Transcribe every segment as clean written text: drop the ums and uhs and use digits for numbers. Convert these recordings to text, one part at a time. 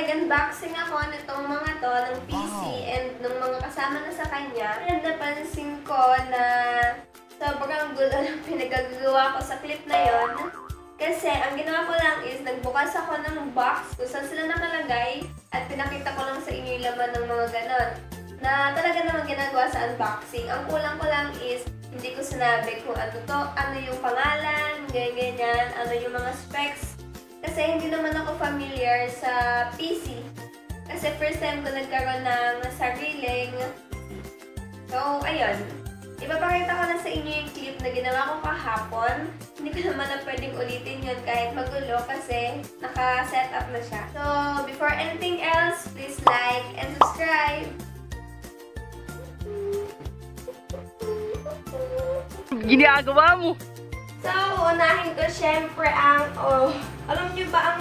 nag-unboxing ako nitong mga to, ng PC and ng mga kasama na sa kanya. And napansin ko na sobrang gulo ng pinagagawa ko sa clip na yon. Kasi ang ginawa ko lang is nagbukas ako ng box kung saan sila nakalagay at pinakita ko lang sa inyo yung laman ng mga ganon. Na talaga naman ginagawa sa unboxing. Ang kulang ko lang is hindi ko sinabi kung ano to, ano yung pangalan, ganyan, ano yung mga specs. Kasi hindi naman ako familiar sa PC. Kasi first time ko nagkaroon ng sariling. So, ayun. Ipapakita ko na sa inyo yung clip na ginawa ko kahapon. Hindi ko naman na pwedeng ulitin yun kahit magulo kasi naka-set up na siya. So, before anything else, please like and subscribe. Ginagawa mo! So, unahin ko syempre ang, alam niyo ba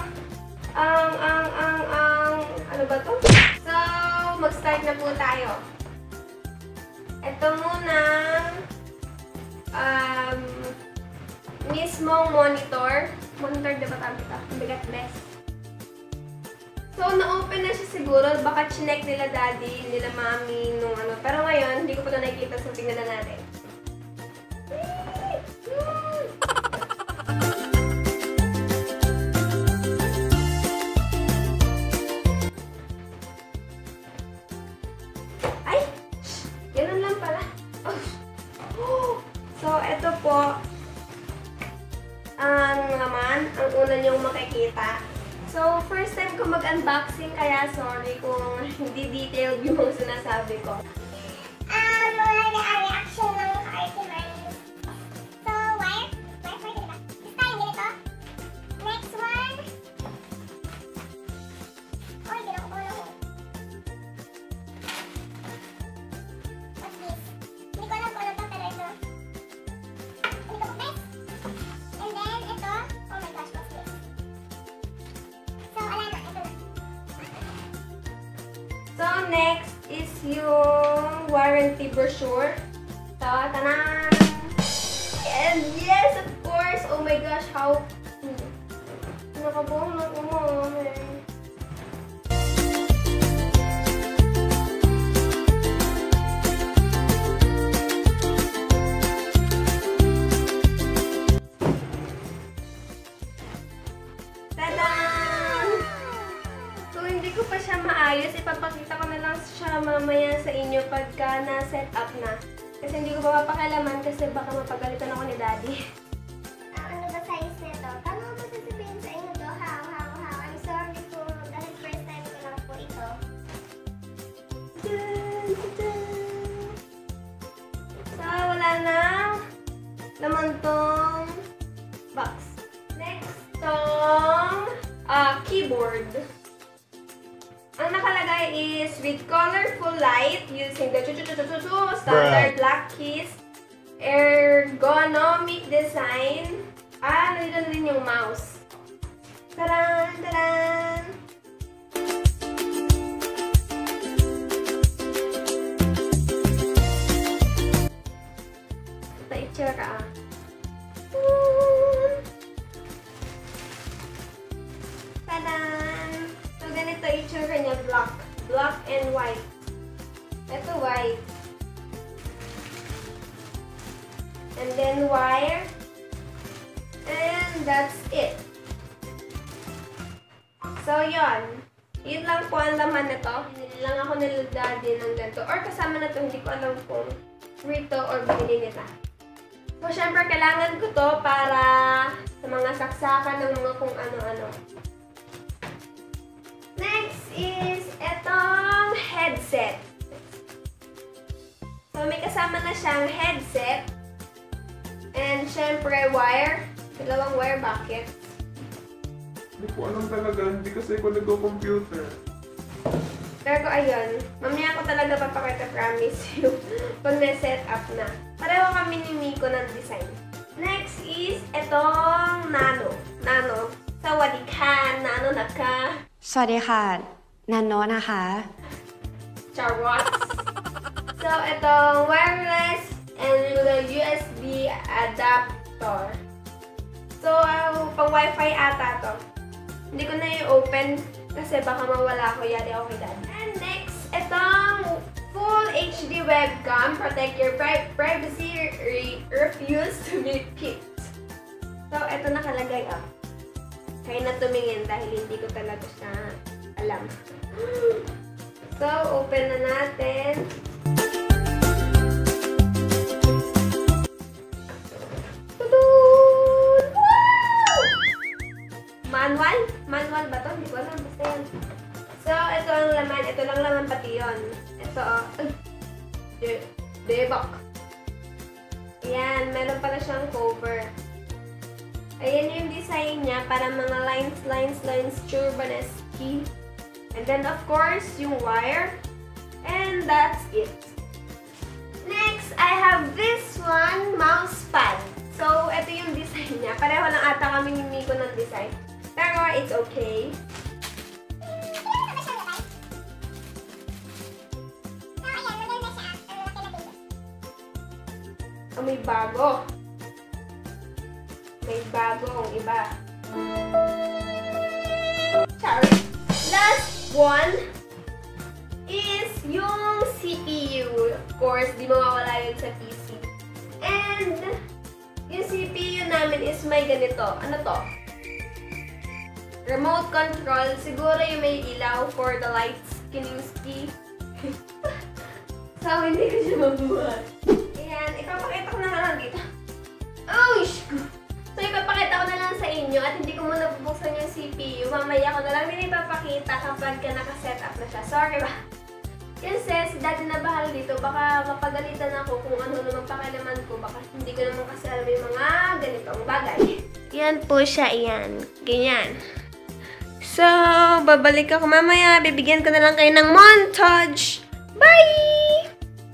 ano ba to? So, mag-start na po tayo. Ito muna, mismong monitor. Monitor, diba tawag ito? Ang bigat best. So, na-open na siya siguro. Baka chinek nila daddy, nila mami, nung ano. Pero ngayon, hindi ko pa ito nakikita, so tingnan na natin. So, ito po ang laman, ang una niyong makikita. So, first time ko mag-unboxing, kaya sorry kung hindi detailed yung mga sinasabi ko. Mga reaction ng Artiman. So, wire pa diba? Style ganito. Next one. Oy, ginawa ko lang. What's this? Hindi ko alam kung ano to, pero ito. And then, ito. Oh my gosh, what's this? So, wala na. Ito na. So, next is yung warranty brochure. So, tanan! And yes, of course! Oh my gosh, how... Nakabuong na kumami. Pa siya maayos, ipapakita ko na lang siya mamaya sa inyo pagka na-set up na. Kasi hindi ko pa mapakalaman kasi baka mapagalitan ako ni daddy. Ano ba size nito? Paano ko sasabihin sa inyo to? How? I'm sorry po. Dahil first time ko lang po ito. So, wala na. Laman tong box. Next, tong keyboard. Ang nakalagay is with colorful light using the standard black keys, ergonomic design, nandito din yung mouse. Taran! Taran! Ito itsura Taran! So, ganito itsura niya, black and white. Ito white. And then wire. And that's it. So, yun lang po ang laman nito. Hindi lang ako nilagdadi ng ganito. Or kasama na to, hindi ko alam kung free to or binili nila. So, syempre, kailangan ko to para sa mga saksakan ng mga kung ano-ano. Next is etong headset. So, may kasama na siyang headset. And, syempre, wire. Dalawang wire bucket. Hindi ko alam talaga. Hindi kasi ako nag-computer. Pero, ayun. Mamaya ko talaga papakita, promise you. Pag na-set up na. Pareho kami ni Miko ng design. Next is etong nano. Sawadika, nano naka. สวัสดีค่ะ นันโนะนะคะ Charot. So, itong wireless and the USB adapter. So, pang Wi-Fi ata to. Hindi ko na i-open Kasi baka mawala ako, yari ako kay Dad. And next, itong Full HD webcam. Protect your privacy. Refuse to be picked. So, ito nakalagay ah. Kaya na tumingin dahil hindi ko talaga siya alam. So, open na natin. Tudun! Wow! Manual? Manual ba to? Hindi ko alam. Basta yan. So, ito ang laman. Ito lang laman pati yun. Ito, oh. Debak. Ayan, meron pala siyang cover. Ayan yung design niya. Para mga lines, Churbanesque. And then, of course, yung wire. And that's it. Next, I have this one, mouse pad. So, ito yung design niya. Pareho lang ata kami ni Miko ng design. Pero, it's okay. Oh, may bago. May bagong iba. Sorry. Last one is yung CPU. Of course, di mawawala yun sa PC. And yung CPU namin is may ganito. Ano to? Remote control. Siguro yung may ilaw for the lights. Kiningski. So, hindi ko siya mabuhat. Ayan, ipapakita ko na lang dito. Oh, so, ipapakita ko na lang sa inyo at hindi ko muna bubuksan yung CPU. Mamaya ko na lang din ipapakita kapag naka-set up na siya. Sorry ba? Kasi si Daddy na bahal dito, baka mapagalitan ako kung ano naman pakialaman ko. Baka hindi ko naman kasi alam yung mga ganitong bagay. Yan po siya, yan. Ganyan. So, babalik ako mamaya. Bibigyan ko na lang kayo ng montage. Bye!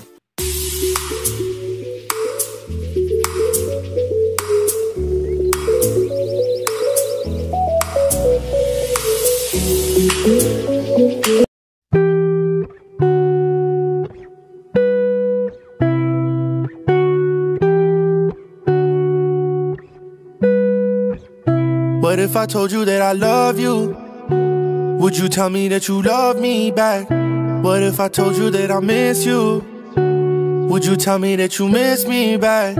What if I told you that I love you? Would you tell me that you love me back? What if I told you that I miss you? Would you tell me that you miss me back?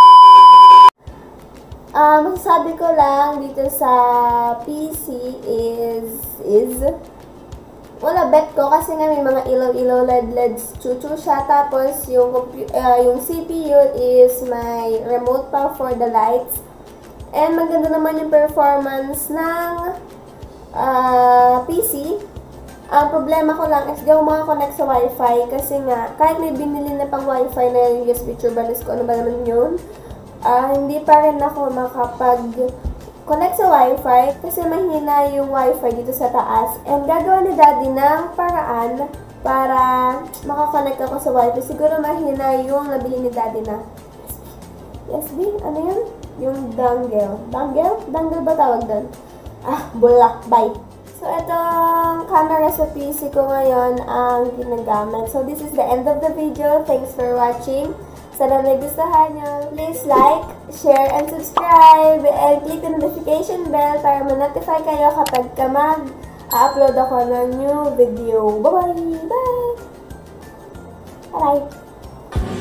Masasabi ko lang dito sa PC is wala bet ko kasi nga may mga ilaw-ilaw LED-LEDs chuchu siya. Tapos yung CPU is my remote pa for the lights. And maganda naman yung performance ng PC. Ang problema ko lang is di ako makakonect sa Wi-Fi kasi nga kahit may binili na pang Wi-Fi na USB Churbanesque ko, ano ba naman yun, hindi pa rin ako makapag-connect sa Wi-Fi kasi mahina yung Wi-Fi dito sa taas. And gagawa ni Daddy ng paraan para makakonect ako sa Wi-Fi. Siguro mahina yung nabili ni Daddy na USB. Ano yun? Yung dongle. Dongle ba tawag doon? Bulak. Bye. So, itong camera sa PC ko ngayon ang ginagamit. So, this is the end of the video. Thanks for watching. Sana may gustuhan nyo. Please like, share, and subscribe. And click the notification bell para ma-notify kayo kapag mag-upload ako ng new video. Bye-bye! Bye! Bye!